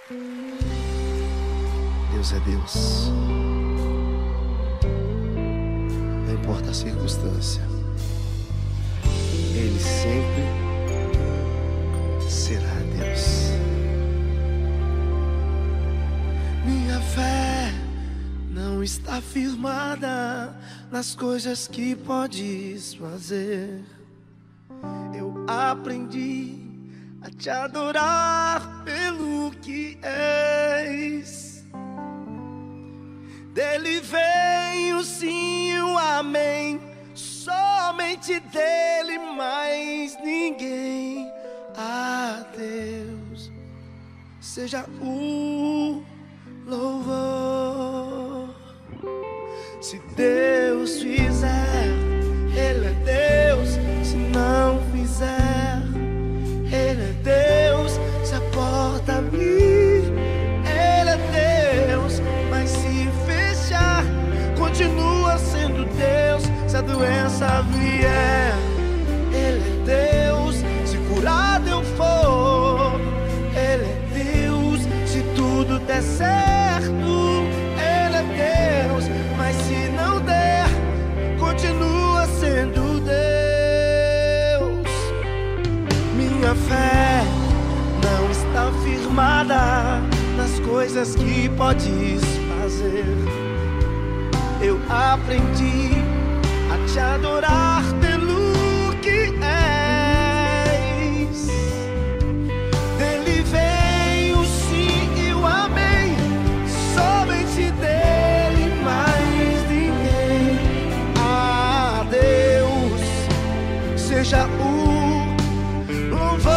Deus é Deus. Não importa a circunstância, Ele sempre será Deus. Minha fé não está firmada nas coisas que podes fazer. Eu aprendi a te adorar pelo que és. Dele vem o sim e o amém, somente dele, mais ninguém. A Deus seja o louvor. Se Deus fizer, Ele é Deus. Se não fizer, Ele é Deus. Se a porta abrir, Ele é Deus. Mas se fechar, continua sendo Deus. Se a doença vier, Ele é Deus. Se curado eu for, Ele é Deus. Se tudo der certo, Ele é Deus. Mas se não der, continua sendo Deus. Minha fé não está firmada nas coisas que podes fazer. Eu aprendi a te adorar pelo que és. Dele vem o sim e o amém, somente dele, mais ninguém. A Deus seja o louvor.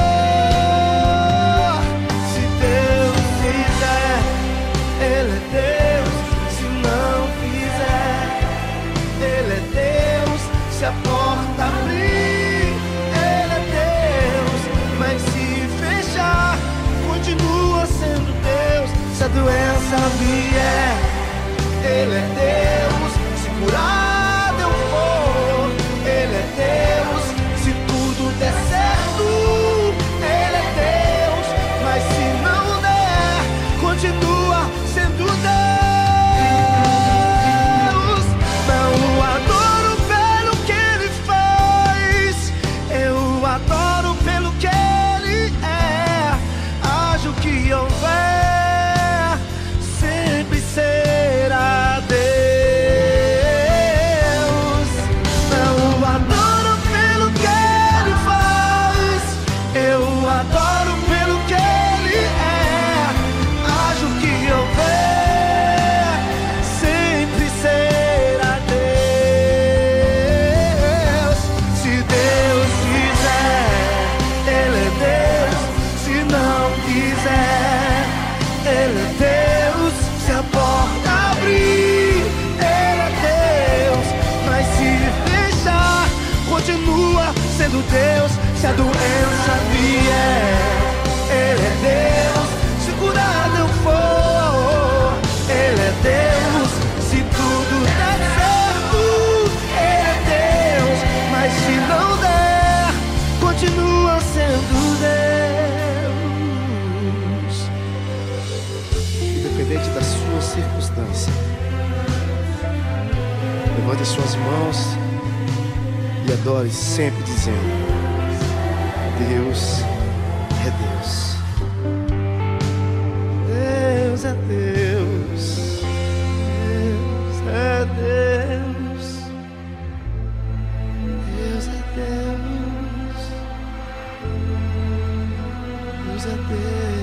Se Deus fizer, Ele é Deus. Se não fizer, Ele é Deus. Se a porta abrir, Ele é Deus. Mas se fechar, continua sendo Deus. Se a doença vier, Ele é Deus. Se curado eu for, Ele é Deus. Se tudo der certo, Ele é Deus. Mas se não der, continua sendo Deus. Não o adoro pelo que Ele faz, eu o adoro pelo que Ele é. Haja o que houver, sempre será Deus. Não o adoro pelo que Ele faz, eu o adoro pelo que Ele é. Haja o que houver, sempre será Deus. Se Deus quiser, Ele é Deus. Se não quiser, Ele é Deus. Se a porta abrir, Ele é Deus. Mas se fechar, continua sendo Deus. Se a doença vier, Ele é Deus. Se curado eu for, Ele é Deus. Se tudo der certo, Ele é Deus. Mas se não der, continua sendo Deus. Independente da sua circunstância, levante suas mãos e adore sempre dizendo: Deus é Deus. Deus é Deus. Deus é Deus. Deus é Deus. Deus é Deus.